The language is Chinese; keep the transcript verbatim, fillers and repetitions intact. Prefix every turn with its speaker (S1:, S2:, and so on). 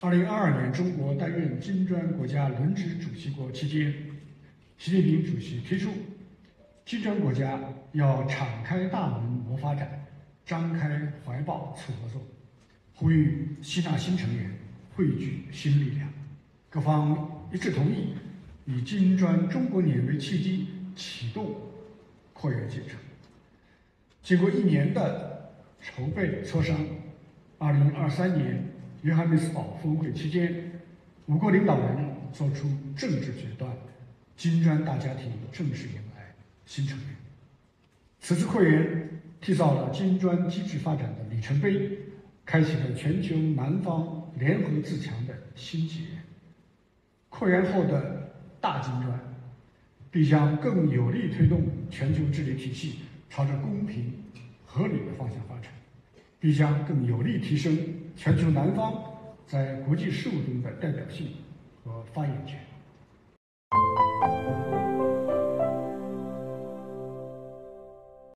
S1: 二零二二年，中国担任金砖国家轮值主席国期间，习近平主席提出，金砖国家要敞开大门谋发展，张开怀抱促合作，呼吁吸纳新成员，汇聚新力量。各方一致同意，以金砖中国年为契机，启动扩员进程。经过一年的筹备磋商，二零二三年约翰内斯堡峰会期间，五国领导人作出政治决断，金砖大家庭正式迎来新成员。此次扩员缔造了金砖机制发展的里程碑，开启了全球南方联合自强的新纪元。扩员后的大金砖必将更有力推动全球治理体系朝着公平合理的方向发展，必将更有力提升全球南方在国际事务中的代表性和发言权。